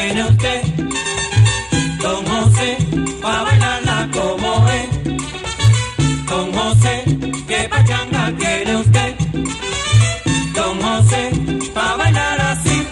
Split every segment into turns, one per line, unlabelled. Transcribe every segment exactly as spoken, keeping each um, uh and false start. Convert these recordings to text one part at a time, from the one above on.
tiene usted, don José, pa' bailarla como es. Don José, qué pachanga tiene usted, don José, pa' bailar así.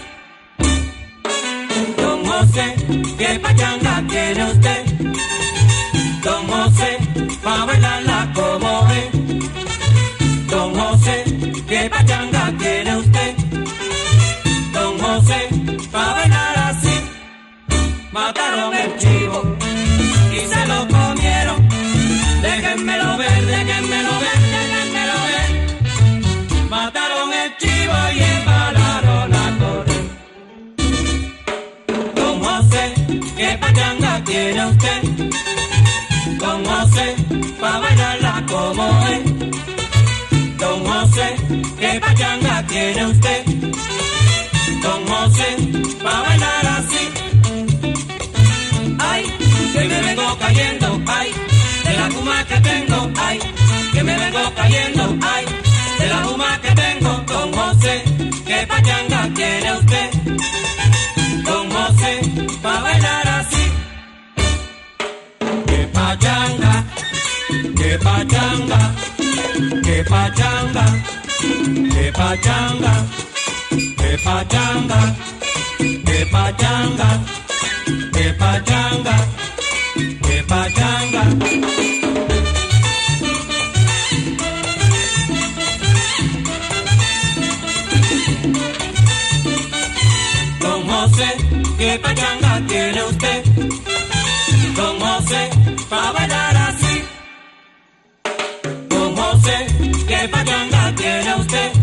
Don José, qué pachanga tiene usted, don José, pa' bailarla como es. Don José, qué pachanga tiene usted, don José, pa' bailar así. Mataron el chivo y se lo comieron. Déjenmelo ver, déjenmelo ver, déjenmelo ver. Mataron el chivo y embalaron a correr. Don José, qué pachanga tiene usted, don José, pa' bailarla como es. Don José, qué pachanga tiene usted, don José, pa' bailar así. Ay, que me vengo cayendo, ay, de la guma que tengo, ay, que me vengo cayendo, ay, de la guma que tengo. Don José, qué pachanga tiene usted, don José, pa' bailar así. Qué pachanga, qué pachanga, qué pachanga, qué pachanga, qué pachanga, qué pachanga, qué pachanga, qué pachanga. Don José, qué pachanga tiene usted, don José, pa' bailar así. Don José, qué pachanga tiene usted,